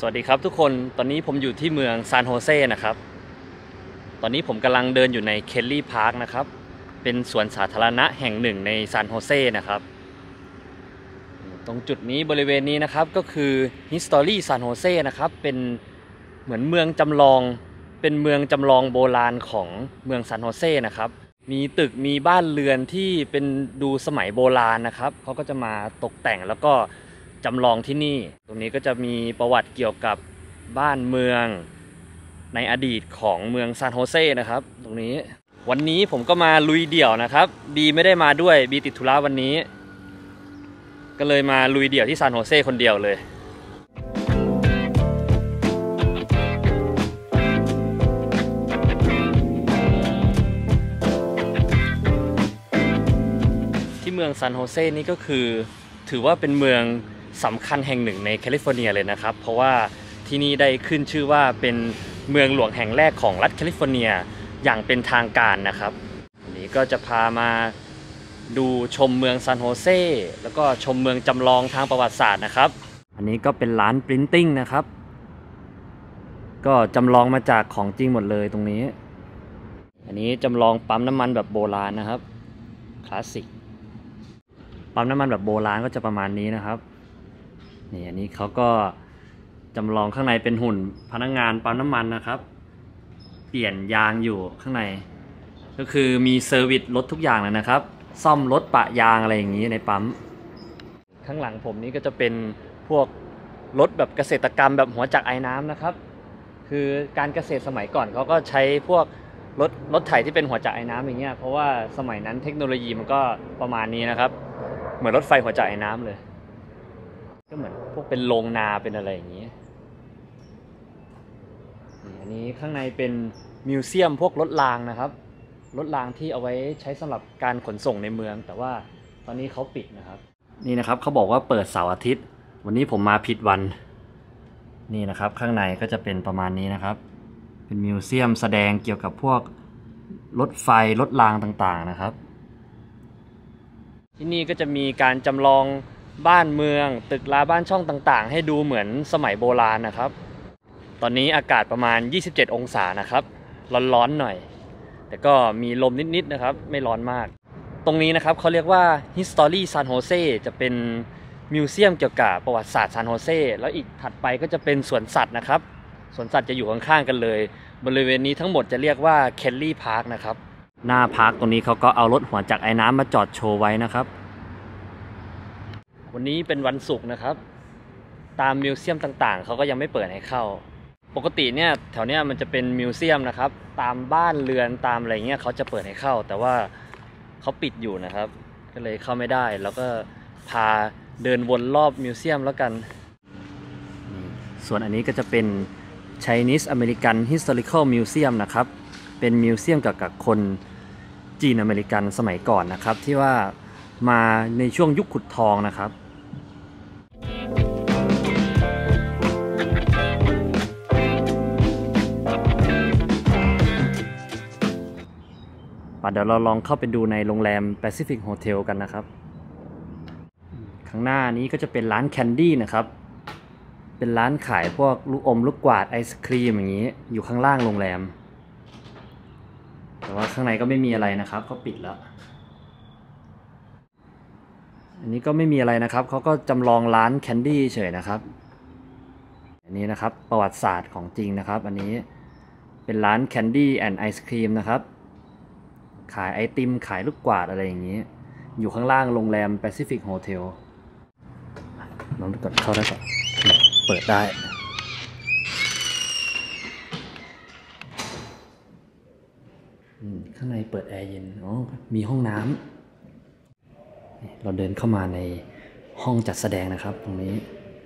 วัสดีครับทุกคนตอนนี้ผมอยู่ที่เมืองซานโฮเซนะครับตอนนี้ผมกำลังเดินอยู่ในเคลลี่พาร์คนะครับเป็นสวนสาธารณะแห่งหนึ่งในซานโฮเซนะครับตรงจุดนี้บริเวณนี้นะครับก็คือ History San Jose นะครับเป็นเหมือนเมืองจำลองเป็นเมืองจำลองโบราณของเมืองซานโฮเซนะครับมีตึกมีบ้านเรือนที่เป็นดูสมัยโบราณนะครับเขาก็จะมาตกแต่งแล้วก็จำลองที่นี่ตรงนี้ก็จะมีประวัติเกี่ยวกับบ้านเมืองในอดีตของเมืองซานโฮเซนะครับตรงนี้วันนี้ผมก็มาลุยเดี่ยวนะครับบีไม่ได้มาด้วยบีติดธุระวันนี้ก็เลยมาลุยเดี่ยวที่ซานโฮเซคนเดียวเลยที่เมืองซานโฮเซนี่ก็คือถือว่าเป็นเมืองสำคัญแห่งหนึ่งในแคลิฟอร์เนียเลยนะครับเพราะว่าที่นี่ได้ขึ้นชื่อว่าเป็นเมืองหลวงแห่งแรกของรัฐแคลิฟอร์เนียอย่างเป็นทางการนะครับวันนี้ก็จะพามาดูชมเมืองซานโฮเซแล้วก็ชมเมืองจำลองทางประวัติศาสตร์นะครับอันนี้ก็เป็นร้านปรินติ้งนะครับก็จำลองมาจากของจริงหมดเลยตรงนี้อันนี้จำลองปั๊มน้ำมันแบบโบราณนะครับคลาสสิกปั๊มน้ำมันแบบโบราณก็จะประมาณนี้นะครับนี่อันนี้เขาก็จำลองข้างในเป็นหุ่นพนักงานปั๊มน้ำมันนะครับเปลี่ยนยางอยู่ข้างในก็คือมีเซอร์วิสรถทุกอย่างเลยนะครับซ่อมรถปะยางอะไรอย่างนี้ในปั๊มข้างหลังผมนี้ก็จะเป็นพวกรถแบบเกษตรกรรมแบบหัวจักรไอ้น้ำนะครับคือการเกษตรสมัยก่อนเขาก็ใช้พวกรถไถที่เป็นหัวจักรไอ้น้ำอย่างเงี้ยเพราะว่าสมัยนั้นเทคโนโลยีมันก็ประมาณนี้นะครับเหมือนรถไฟหัวจักรไอ้น้ำเลยก็เหมือนพวกเป็นโรงนาเป็นอะไรอย่างนี้อันนี้ข้างในเป็นมิวเซียมพวกรถรางนะครับรถรางที่เอาไว้ใช้สำหรับการขนส่งในเมืองแต่ว่าตอนนี้เขาปิดนะครับนี่นะครับเขาบอกว่าเปิดเสาร์อาทิตย์วันนี้ผมมาผิดวันนี่นะครับข้างในก็จะเป็นประมาณนี้นะครับเป็นมิวเซียมแสดงเกี่ยวกับพวกรถไฟรถรางต่างๆนะครับที่นี่ก็จะมีการจำลองบ้านเมืองตึกราบ้านช่องต่างๆให้ดูเหมือนสมัยโบราณนะครับตอนนี้อากาศประมาณ27องศานะครับร้อนๆหน่อยแต่ก็มีลมนิดๆนะครับไม่ร้อนมากตรงนี้นะครับเขาเรียกว่า History San Jose จะเป็นมิวเซียมเกี่ยวกับประวัติศาสตร์ซานโฮเซแล้วอีกถัดไปก็จะเป็นสวนสัตว์นะครับสวนสัตว์จะอยู่ข้างๆกันเลยบริเวณนี้ทั้งหมดจะเรียกว่าเคลลี่พาร์คนะครับหน้าพาร์คตรงนี้เขาก็เอารถหัวจักรไอ้น้ำมาจอดโชว์ไว้นะครับวันนี้เป็นวันศุกร์นะครับตามมิวเซียมต่างๆเขาก็ยังไม่เปิดให้เข้าปกติเนี่ยแถวเนี้ยมันจะเป็นมิวเซียมนะครับตามบ้านเรือนตามอะไรเงี้ยเขาจะเปิดให้เข้าแต่ว่าเขาปิดอยู่นะครับก็เลยเข้าไม่ได้แล้วก็พาเดินวนรอบมิวเซียมแล้วกันส่วนอันนี้ก็จะเป็น Chinese American Historical Museum นะครับเป็นมิวเซียมเกี่ยวกับคนจีนอเมริกันสมัยก่อนนะครับที่ว่ามาในช่วงยุคขุดทองนะครับเดี๋ยวเราลองเข้าไปดูในโรงแรม Pacific Hotel กันนะครับข้างหน้านี้ก็จะเป็นร้านแคนดี้นะครับเป็นร้านขายพวกลูกอมลูกกวาดไอศครีมอย่างนี้อยู่ข้างล่างโรงแรมแต่ว่าข้างในก็ไม่มีอะไรนะครับเขาปิดแล้วอันนี้ก็ไม่มีอะไรนะครับเขาก็จำลองร้านแคนดี้เฉยนะครับอันนี้นะครับประวัติศาสตร์ของจริงนะครับอันนี้เป็นร้านแคนดี้แอนด์ไอศครีมนะครับขายไอติมขายลูกกวาดอะไรอย่างนี้อยู่ข้างล่างโรงแรม Pacific Hotel ลองกดเข้าได้ก่อนเปิดได้ข้างในเปิดแอร์เย็นอ๋อมีห้องน้ำเราเดินเข้ามาในห้องจัดแสดงนะครับตรงนี้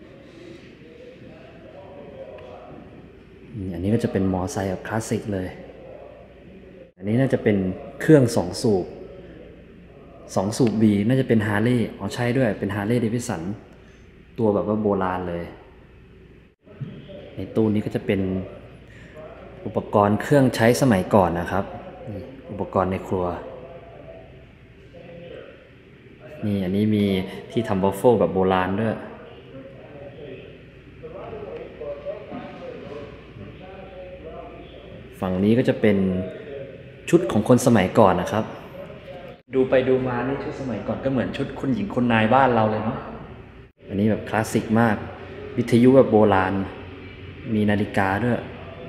อันนี้ก็จะเป็นมอไซค์แบบคลาสสิกเลยอันนี้น่าจะเป็นเครื่อง2 สูบ2 สูบ B น่าจะเป็นฮาร์เลย์อ๋อใช่ด้วยเป็นฮาร์เลย์เดวิสันตัวแบบว่าโบราณเลยในตู้นี้ก็จะเป็นอุปกรณ์เครื่องใช้สมัยก่อนนะครับอุปกรณ์ในครัวนี่อันนี้มีที่ทำวัฟเฟิลแบบโบราณด้วยฝั่งนี้ก็จะเป็นชุดของคนสมัยก่อนนะครับดูไปดูมานี่ชุดสมัยก่อนก็เหมือนชุดคุณหญิงคุณนายบ้านเราเลยเนาะอันนี้แบบคลาสสิกมากวิทยุแบบโบราณมีนาฬิกาด้วย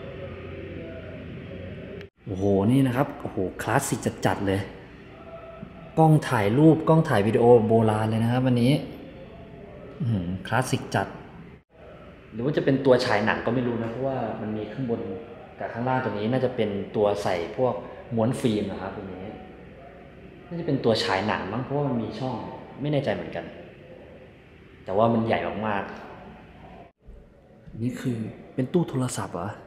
โอ้โหนี่นะครับโอ้โหคลาสสิกจัดๆเลยกล้องถ่ายรูปกล้องถ่ายวิดีโอโบราณเลยนะครับวันนี้คลาสสิกจัดหรือว่าจะเป็นตัวฉายหนังก็ไม่รู้นะเพราะว่ามันมีข้างบนกับข้างล่างตรงนี้น่าจะเป็นตัวใส่พวกม้วนฟิล์มนะครับตรงนี้น่าจะเป็นตัวฉายหนังมั้งเพราะว่ามันมีช่องไม่แน่ใจเหมือนกันแต่ว่ามันใหญ่มากๆนี่คือเป็นตู้โทรศัพท์เหรอ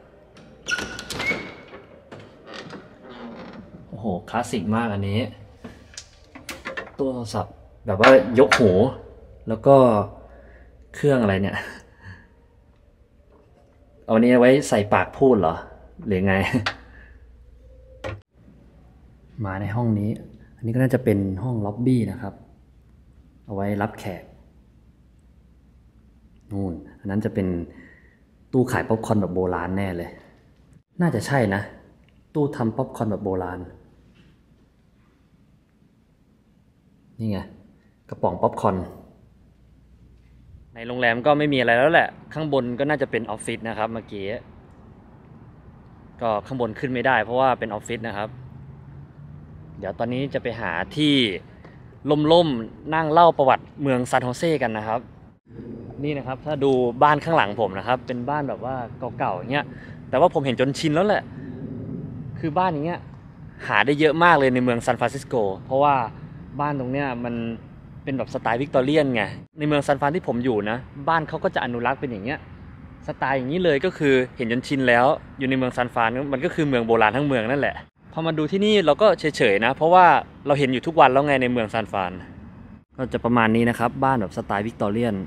โอ้โหคลาสสิกมากอันนี้ตู้โทรศัพท์แบบว่ายกหูแล้วก็เครื่องอะไรเนี่ยเอานี้ไว้ใส่ปากพูดเหรอหรือไงมาในห้องนี้อันนี้ก็น่าจะเป็นห้องล็อบบี้นะครับเอาไว้รับแขกนู่นอันนั้นจะเป็นตู้ขายป๊อปคอร์นแบบโบราณแน่เลยน่าจะใช่นะตู้ทำป๊อปคอร์นแบบโบราณนี่ไงกระป๋องป๊อปคอร์นในโรงแรมก็ไม่มีอะไรแล้วแหละข้างบนก็น่าจะเป็นออฟฟิศนะครับเมื่อกี้ก็ข้างบนขึ้นไม่ได้เพราะว่าเป็นออฟฟิศนะครับเดี๋ยวตอนนี้จะไปหาที่ล่มๆนั่งเล่าประวัติเมืองซานโฮเซกันนะครับนี่นะครับถ้าดูบ้านข้างหลังผมนะครับเป็นบ้านแบบว่าเก่าๆอย่างเงี้ยแต่ว่าผมเห็นจนชินแล้วแหละคือบ้านอย่างเงี้ยหาได้เยอะมากเลยในเมืองซานฟรานซิสโกเพราะว่าบ้านตรงเนี้ยมันเป็นแบบสไตล์วิกตอเรียนไงในเมืองซานฟรานที่ผมอยู่นะบ้านเขาก็จะอนุรักษ์เป็นอย่างเงี้ยสไตล์อย่างนี้เลยก็คือเห็นจนชินแล้วอยู่ในเมืองซานฟรานมันก็คือเมืองโบราณทั้งเมืองนั่นแหละพอมาดูที่นี่เราก็เฉยๆนะเพราะว่าเราเห็นอยู่ทุกวันแล้วไงในเมืองซานฟรานก็จะประมาณนี้นะครับบ้านแบบสไตล์วิกตอเรียน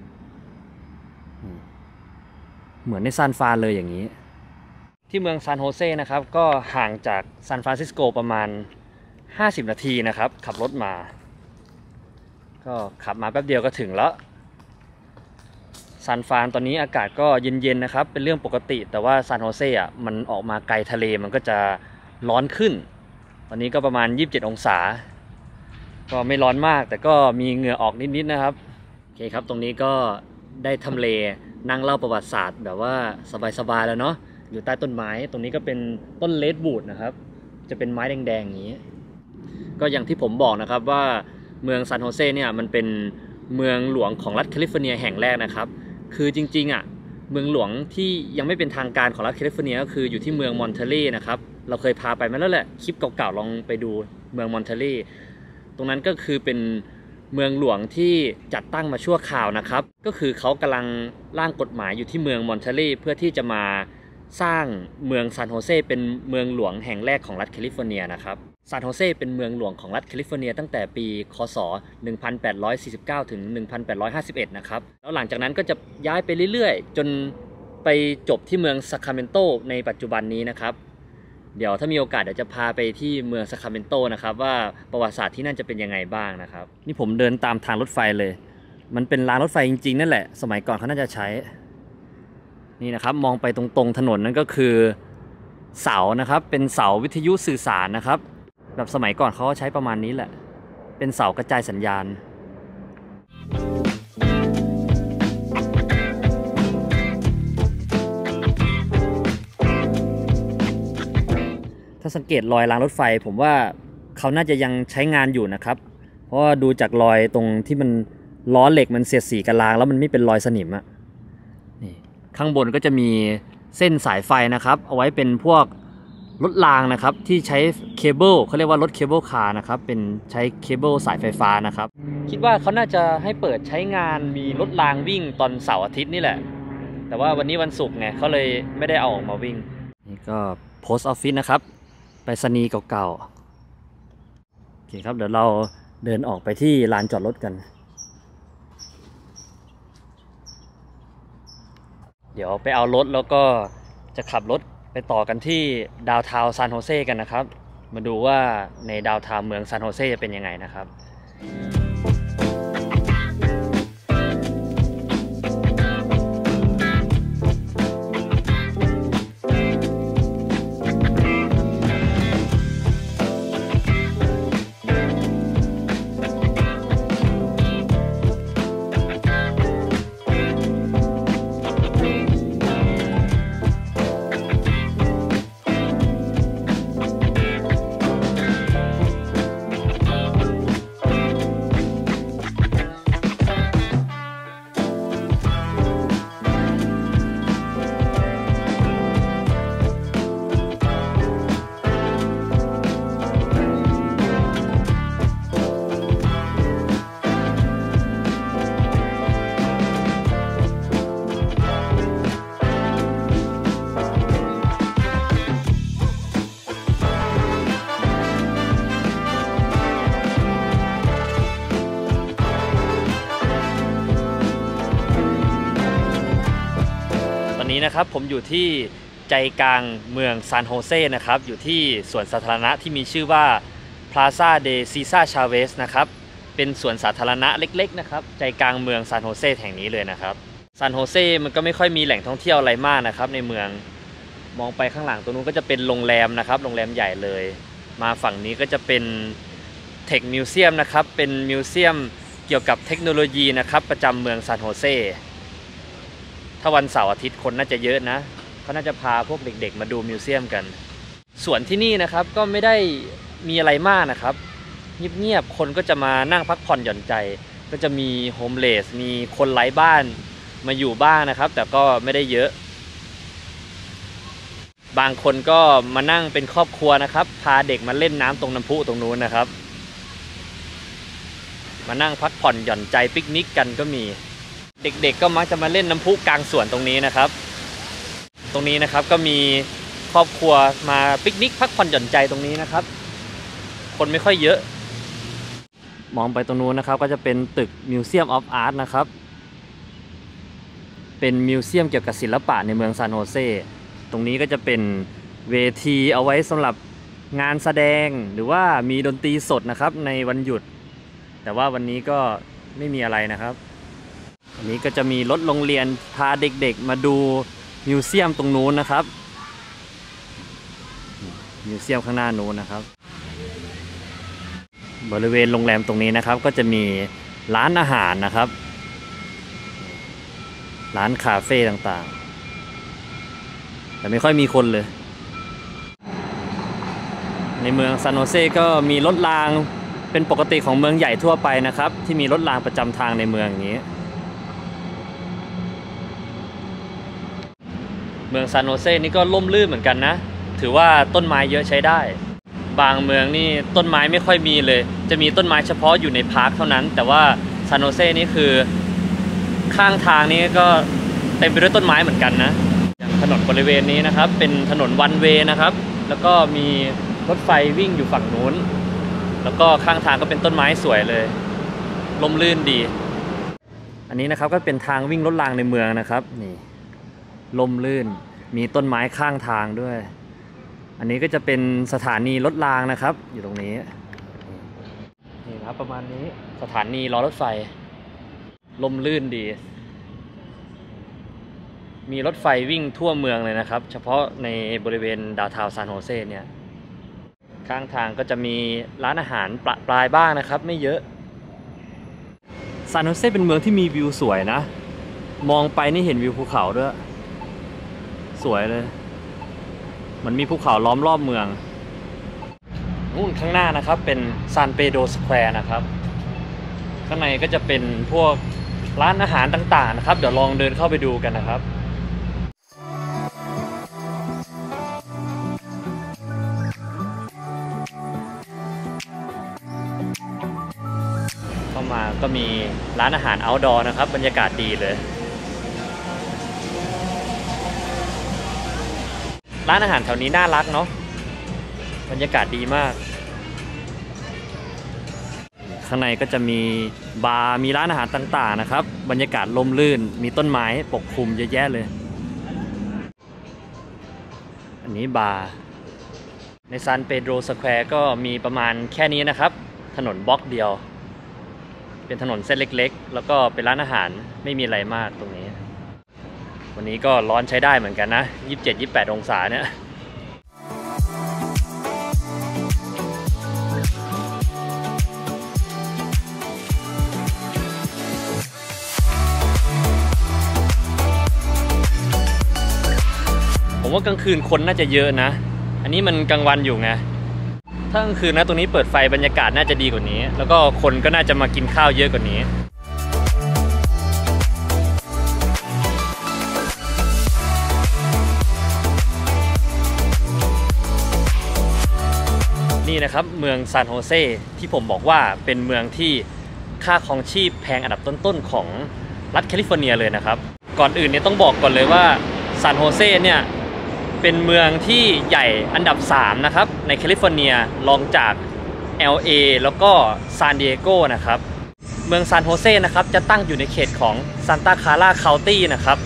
เหมือนในซานฟรานเลยอย่างนี้ที่เมืองซานโฮเซนะครับก็ห่างจากซานฟรานซิสโกประมาณ50 นาทีนะครับขับรถมาก็ขับมาแป๊บเดียวก็ถึงแล้วซานฟรานตอนนี้อากาศก็เย็นๆนะครับเป็นเรื่องปกติแต่ว่าซานโฮเซอ่ะมันออกมาไกลทะเลมันก็จะร้อนขึ้นตอนนี้ก็ประมาณ27 องศาก็ไม่ร้อนมากแต่ก็มีเหงื่อออกนิดๆนะครับโอเคครับตรงนี้ก็ได้ทำเลนั่งเล่าประวัติศาสตร์แบบว่าสบายๆแล้วเนาะอยู่ใต้ต้นไม้ตรงนี้ก็เป็นต้นเลดบูดนะครับจะเป็นไม้แดงๆอย่างนี้ก็อย่างที่ผมบอกนะครับว่าเมืองซานโฮเซเนี่ยมันเป็นเมืองหลวงของรัฐแคลิฟอร์เนียแห่งแรกนะครับคือจริงๆอ่ะเมืองหลวงที่ยังไม่เป็นทางการของรัฐแคลิฟอร์เนียก็คืออยู่ที่เมืองมอนเทเลนะครับเราเคยพาไปมาแล้วแหละคลิปเก่าๆลองไปดูเมืองมอนเทเลตรงนั้นก็คือเป็นเมืองหลวงที่จัดตั้งมาชั่วคราวนะครับก็คือเขากำลังร่างกฎหมายอยู่ที่เมืองมอนเทเลเพื่อที่จะมาสร้างเมืองซานโฮเซเป็นเมืองหลวงแห่งแรกของรัฐแคลิฟอร์เนียนะครับซานโฮเซเป็นเมืองหลวงของรัฐแคลิฟอร์เนียตั้งแต่ปีค.ศ. 1849 ถึง 1851 นะครับแล้วหลังจากนั้นก็จะย้ายไปเรื่อยๆจนไปจบที่เมืองซาคราเมนโตในปัจจุบันนี้นะครับเดี๋ยวถ้ามีโอกาสเดี๋ยวจะพาไปที่เมืองซาคราเมนโตนะครับว่าประวัติศาสตร์ที่นั่นจะเป็นยังไงบ้างนะครับนี่ผมเดินตามทางรถไฟเลยมันเป็นรางรถไฟจริงๆนั่นแหละสมัยก่อนเขาน่าจะใช้นี่นะครับมองไปตรงๆถนนนั่นก็คือเสานะครับเป็นเสาวิทยุสื่อสารนะครับแบบสมัยก่อนเขาใช้ประมาณนี้แหละเป็นเสากระจายสัญญาณถ้าสังเกตรอยรางรถไฟผมว่าเขาน่าจะยังใช้งานอยู่นะครับเพราะว่าดูจากรอยตรงที่มันล้อเหล็กมันเสียดสีกับรางแล้วมันไม่เป็นรอยสนิมอะนี่ข้างบนก็จะมีเส้นสายไฟนะครับเอาไว้เป็นพวกรถรางนะครับที่ใช้เคเบิลเขาเรียกว่ารถเคเบิลคาร์นะครับเป็นใช้เคเบิลสายไฟฟ้านะครับคิดว่าเขาน่าจะให้เปิดใช้งานมีรถรางวิ่งตอนเสาร์อาทิตย์นี่แหละแต่ว่าวันนี้วันศุกร์ไงเขาเลยไม่ได้เอาออกมาวิ่งนี่ก็โพสต์ออฟฟิศนะครับไปรษณีย์เก่าๆโอเคครับเดี๋ยวเราเดินออกไปที่ลานจอดรถกันเดี๋ยวไปเอารถแล้วก็จะขับรถไปต่อกันที่ดาวน์ทาวน์ซานโฮเซกันนะครับมาดูว่าในดาวน์ทาวน์เมืองซานโฮเซจะเป็นยังไงนะครับนะครับผมอยู่ที่ใจกลางเมืองซานโฮเซนะครับอยู่ที่สวนสาธารณะที่มีชื่อว่า Plaza de Cesar Chavez นะครับเป็นสวนสาธารณะเล็กๆนะครับใจกลางเมืองซานโฮเซแห่งนี้เลยนะครับซานโฮเซมันก็ไม่ค่อยมีแหล่งท่องเที่ยวอะไรมากนะครับในเมืองมองไปข้างหลังตรงนู้นก็จะเป็นโรงแรมนะครับโรงแรมใหญ่เลยมาฝั่งนี้ก็จะเป็นเทคมิวเซียมนะครับเป็นมิวเซียมเกี่ยวกับเทคโนโลยีนะครับประจำเมืองซานโฮเซถ้าวันเสาร์อาทิตย์คนน่าจะเยอะนะเขาน่าจะพาพวกเด็กๆมาดูมิวเซียมกันส่วนที่นี่นะครับก็ไม่ได้มีอะไรมากนะครับเงียบๆคนก็จะมานั่งพักผ่อนหย่อนใจก็จะมีโฮมเลสมีคนไร้บ้านมาอยู่บ้างนะครับแต่ก็ไม่ได้เยอะบางคนก็มานั่งเป็นครอบครัวนะครับพาเด็กมาเล่นน้ำตรงน้ำพุตรงนู้นนะครับมานั่งพักผ่อนหย่อนใจปิกนิกกันก็มีเด็กๆก็มักจะมาเล่นน้ำพุกลางสวนตรงนี้นะครับตรงนี้นะครับก็มีครอบครัวมาปิกนิกพักผ่อนหย่อนใจตรงนี้นะครับคนไม่ค่อยเยอะมองไปตรงนู้นนะครับก็จะเป็นตึก Museum of Art นะครับเป็นมิวเซียมเกี่ยวกับศิลปะในเมืองซานโฮเซตรงนี้ก็จะเป็นเวทีเอาไว้สำหรับงานแสดงหรือว่ามีดนตรีสดนะครับในวันหยุดแต่ว่าวันนี้ก็ไม่มีอะไรนะครับอันนี้ก็จะมีรถโรงเรียนพาเด็กๆมาดูมิวเซียมตรงนู้นนะครับมิวเซียมข้างหน้านู้นนะครับบริเวณโรงแรมตรงนี้นะครับก็จะมีร้านอาหารนะครับร้านคาเฟ่ต่างๆแต่ไม่ค่อยมีคนเลยในเมืองซานโฮเซก็มีรถรางเป็นปกติของเมืองใหญ่ทั่วไปนะครับที่มีรถรางประจำทางในเมืองอย่างนี้เมืองซานโฮเซนี่ก็ร่มรื่นเหมือนกันนะถือว่าต้นไม้เยอะใช้ได้บางเมืองนี่ต้นไม้ไม่ค่อยมีเลยจะมีต้นไม้เฉพาะอยู่ในพาร์คเท่านั้นแต่ว่าซานโฮเซนี่คือข้างทางนี้ก็เต็มไปด้วยต้นไม้เหมือนกันนะอย่างถนนบริเวณนี้นะครับเป็นถนนวันเวย์นะครับแล้วก็มีรถไฟวิ่งอยู่ฝั่งนู้นแล้วก็ข้างทางก็เป็นต้นไม้สวยเลยร่มรื่นดีอันนี้นะครับก็เป็นทางวิ่งรถรางในเมืองนะครับนี่ร่มรื่นมีต้นไม้ข้างทางด้วยอันนี้ก็จะเป็นสถานีรถรางนะครับอยู่ตรงนี้นี่นะครับประมาณนี้สถานีรอรถไฟร่มรื่นดีมีรถไฟวิ่งทั่วเมืองเลยนะครับเฉพาะในบริเวณดาวน์ทาวน์ซานโฮเซเนี่ยข้างทางก็จะมีร้านอาหารประปรายบ้างนะครับไม่เยอะซานโฮเซเป็นเมืองที่มีวิวสวยนะมองไปนี่เห็นวิวภูเขาด้วยสวยเลยมันมีภูเขาล้อมรอบเมืองนู่นข้างหน้านะครับเป็นซานเปโดรสแควร์นะครับข้างในก็จะเป็นพวกร้านอาหารต่างๆนะครับเดี๋ยวลองเดินเข้าไปดูกันนะครับเข้ามาก็มีร้านอาหาร outdoor นะครับบรรยากาศดีเลยร้านอาหารแถวนี้น่ารักเนาะบรรยากาศดีมากข้างในก็จะมีบาร์มีร้านอาหารต่างๆนะครับบรรยากาศร่มรื่นมีต้นไม้ปกคลุมเยอะแยะเลยอันนี้บาร์ในซานเปโดรสแควร์ก็มีประมาณแค่นี้นะครับถนนบล็อกเดียวเป็นถนนเส้นเล็กๆแล้วก็เป็นร้านอาหารไม่มีอะไรมากตรงนี้วันนี้ก็ร้อนใช้ได้เหมือนกันนะ27-28 องศาเนี่ยผมว่ากลางคืนคนน่าจะเยอะนะอันนี้มันกลางวันอยู่ไงถ้ากลางคืนนะตรงนี้เปิดไฟบรรยากาศน่าจะดีกว่านี้แล้วก็คนก็น่าจะมากินข้าวเยอะกว่านี้นี่นะครับเมืองซานโฮเซที่ผมบอกว่าเป็นเมืองที่ค่าครองชีพแพงอันดับต้นๆของรัฐแคลิฟอร์เนียเลยนะครับก่อนอื่นเนี่ยต้องบอกก่อนเลยว่าซานโฮเซเนี่ยเป็นเมืองที่ใหญ่อันดับ3นะครับในแคลิฟอร์เนียรองจาก LA แล้วก็ซานดิเอโกนะครับเมืองซานโฮเซนะครับจะตั้งอยู่ในเขตของซานตาคาราเคานตี้นะครับ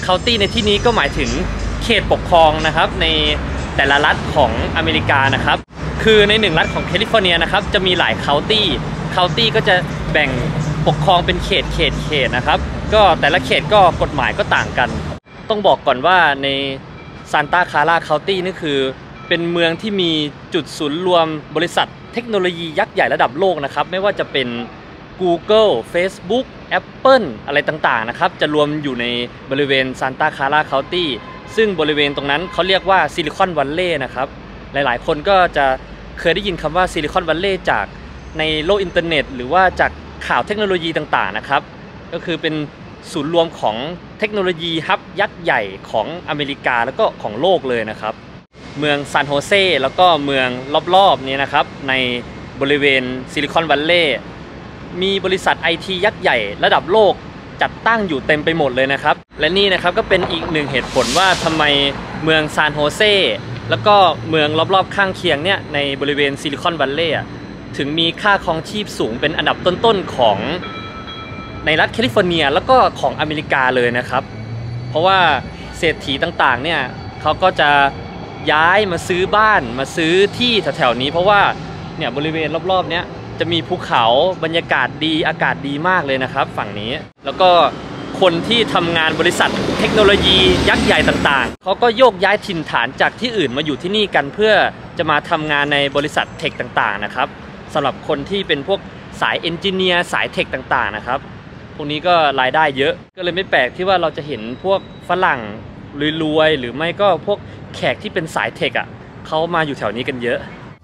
county ในที่นี้ก็หมายถึงเขตปกครองนะครับในแต่ละรัฐของอเมริกานะครับคือใน1รัฐของแคลิฟอร์เนียนะครับจะมีหลาย county ก็จะแบ่งปกครองเป็นเขตนะครับก็แต่ละเขตก็กฎหมายก็ต่างกันต้องบอกก่อนว่าในซานตาคาราเคานตี้นี่คือเป็นเมืองที่มีจุดศูนย์รวมบริษัทเทคโนโลยียักษ์ใหญ่ระดับโลกนะครับไม่ว่าจะเป็น Google Facebook Apple อะไรต่างๆนะครับจะรวมอยู่ในบริเวณซานตาคาราเคานตี้ซึ่งบริเวณตรงนั้นเขาเรียกว่าซิลิคอนวัลเลย์นะครับหลายๆคนก็จะเคยได้ยินคำว่าซิลิคอนวัลเลย์จากในโลกอินเทอร์เน็ตหรือว่าจากข่าวเทคโนโลยีต่างๆนะครับก็คือเป็นศูนย์รวมของเทคโนโลยีฮับยักษ์ใหญ่ของอเมริกาแล้วก็ของโลกเลยนะครับเมืองซานโฮเซแล้วก็เมืองรอบๆนี้นะครับในบริเวณซิลิคอนวัลเลย์มีบริษัท IT ยักษ์ใหญ่ระดับโลกจัดตั้งอยู่เต็มไปหมดเลยนะครับและนี่นะครับก็เป็นอีกหนึ่งเหตุผลว่าทำไมเมืองซานโฮเซแล้วก็เมืองรอบๆข้างเคียงเนี่ยในบริเวณซิลิคอนวัลเลย์ถึงมีค่าครองชีพสูงเป็นอันดับต้นๆของในรัฐแคลิฟอร์เนียแล้วก็ของอเมริกาเลยนะครับเพราะว่าเศรษฐีต่างๆเนี่ยเขาก็จะย้ายมาซื้อบ้านมาซื้อที่แถวๆนี้เพราะว่าเนี่ยบริเวณรอบๆเนี้ยจะมีภูเขาบรรยากาศดีอากาศดีมากเลยนะครับฝั่งนี้แล้วก็คนที่ทำงานบริษัทเทคโนโลยียักษ์ใหญ่ต่างๆเขาก็โยกย้ายถิ่นฐานจากที่อื่นมาอยู่ที่นี่กันเพื่อจะมาทำงานในบริษัทเทคต่างๆนะครับสำหรับคนที่เป็นพวกสายเอนจิเนียร์สายเทคต่างๆนะครับพวกนี้ก็รายได้เยอะก็เลยไม่แปลกที่ว่าเราจะเห็นพวกฝรั่งรวยๆหรือไม่ก็พวกแขกที่เป็นสายเทคอ่ะเขามาอยู่แถวนี้กันเยอะ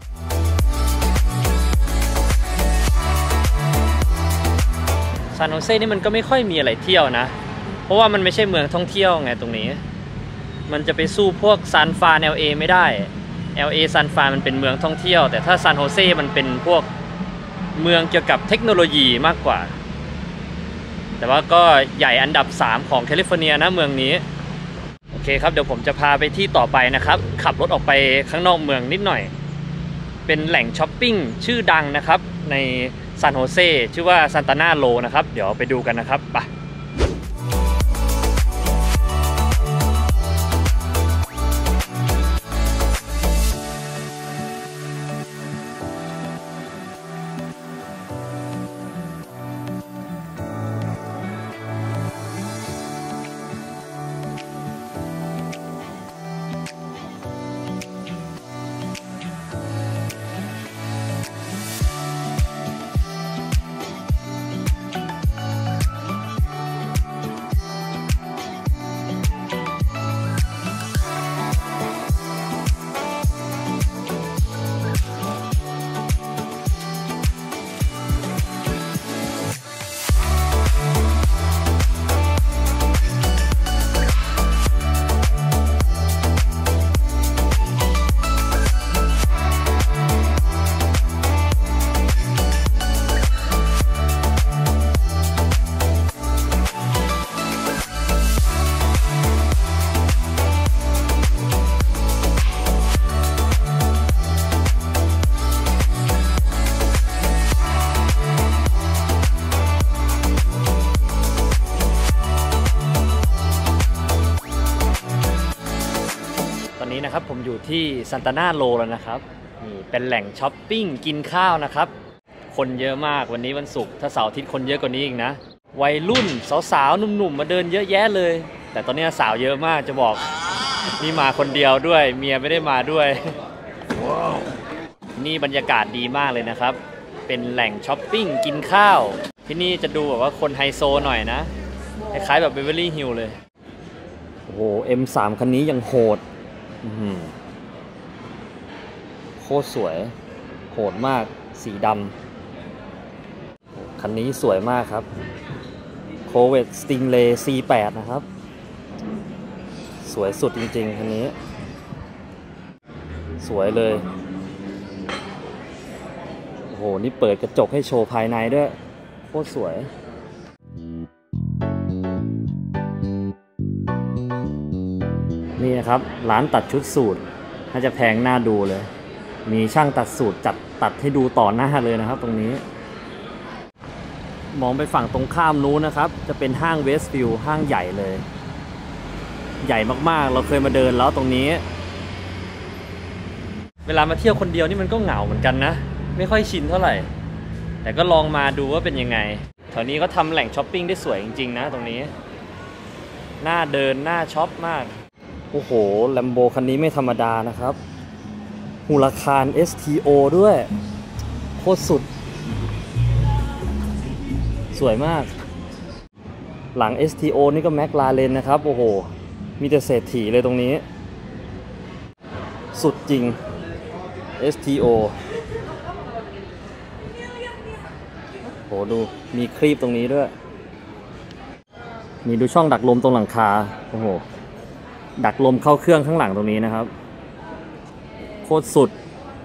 ซานโฮเซนี่มันก็ไม่ค่อยมีอะไรเที่ยวนะเพราะว่ามันไม่ใช่เมืองท่องเที่ยวไงตรงนี้มันจะไปสู้พวกซานฟราน LA ไม่ได้ LA ซานฟรานมันเป็นเมืองท่องเที่ยวแต่ถ้าซานโฮเซมันเป็นพวกเมืองเกี่ยวกับเทคโนโลยีมากกว่าแต่ว่าก็ใหญ่อันดับ3ของแคลิฟอร์เนียนะเมืองนี้โอเคครับเดี๋ยวผมจะพาไปที่ต่อไปนะครับขับรถออกไปข้างนอกเมืองนิดหน่อยเป็นแหล่งช้อปปิ้งชื่อดังนะครับในซานโฮเซชื่อว่าซานตานาโลนะครับเดี๋ยวไปดูกันนะครับไปนะครับผมอยู่ที่ซานตานาโลแล้วนะครับนี่เป็นแหล่งช้อปปิ้งกินข้าวนะครับคนเยอะมากวันนี้วันศุกร์ถ้าเสาร์อาทิตย์คนเยอะกว่านี้อีกนะวัยรุ่นสาวๆหนุ่มๆมาเดินเยอะแยะเลยแต่ตอนนี้สาวเยอะมากจะบอกนี่มาคนเดียวด้วยเมียไม่ได้มาด้วย wow. นี่บรรยากาศดีมากเลยนะครับเป็นแหล่งช้อปปิ้งกินข้าวที่นี่จะดูแบบว่าคนไฮโซหน่อยนะคล้ายๆแบบเบเวอร์ลี่ฮิลล์เลยโอ้โห M3 คันนี้ยังโหดโคตรสวยโหดมากสีดำคันนี้สวยมากครับ Corvette Stingray C8 นะครับสวยสุดจริงๆคันนี้สวยเลยโอ้โหนี่เปิดกระจกให้โชว์ภายในด้วยโคตรสวยนี่นะครับร้านตัดชุดสูทน่าจะแพงน่าดูเลยมีช่างตัดสูทตัดให้ดูต่อหน้าเลยนะครับตรงนี้มองไปฝั่งตรงข้ามนู้นนะครับจะเป็นห้างเวสต์ฟิลด์ห้างใหญ่เลยใหญ่มากๆเราเคยมาเดินแล้วตรงนี้เวลามาเที่ยวคนเดียวนี่มันก็เหงาเหมือนกันนะไม่ค่อยชินเท่าไหร่แต่ก็ลองมาดูว่าเป็นยังไงแถวนี้ก็ทำแหล่งช้อปปิ้งได้สวยจริงๆนะตรงนี้น่าเดินน่าช็อปมากโอ้โหแลมโบคันนี้ไม่ธรรมดานะครับฮูราคาน STO ด้วยโคตรสุดสวยมากหลัง STO นี่ก็แมคลาเรนนะครับโอ้โหมีแต่เศรษฐีเลยตรงนี้สุดจริง STO โหดูมีครีบตรงนี้ด้วยมีดูช่องดักลมตรงหลังคาโอ้โหดักลมเข้าเครื่องข้างหลังตรงนี้นะครับโคตรสุด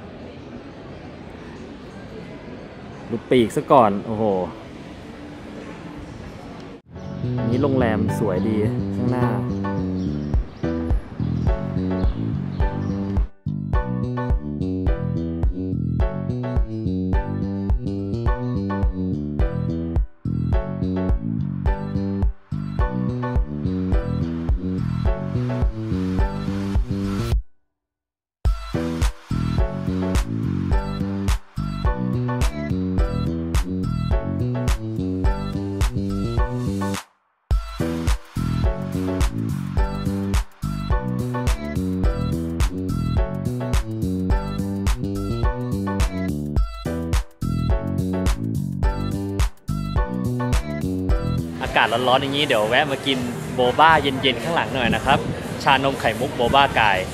ดูปีกซะก่อนโอ้โหนี่โรงแรมสวยดีข้างหน้าอากาศร้อนๆอย่างนี้เดี๋ยวแวะมากินโบบ้าเย็นๆข้างหลังหน่อยนะครับชานมไข่มุกโบบ้ากาย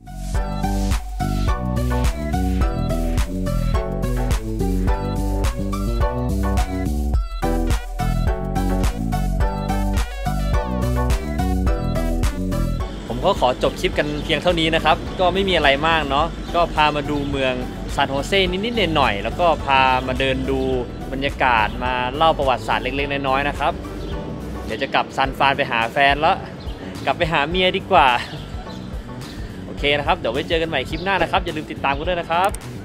ผมก็ขอจบคลิปกันเพียงเท่านี้นะครับก็ไม่มีอะไรมากเนาะก็พามาดูเมืองซานโฮเซนิดๆหน่อยๆแล้วก็พามาเดินดูบรรยากาศมาเล่าประวัติศาสตร์เล็กๆน้อยๆนะครับเดี๋ยวจะกลับซานฟรานไปหาแฟนแล้วกลับไปหาเมียดีกว่าโอเคนะครับเดี๋ยวไว้เจอกันใหม่คลิปหน้านะครับอย่าลืมติดตามกันด้วยนะครับ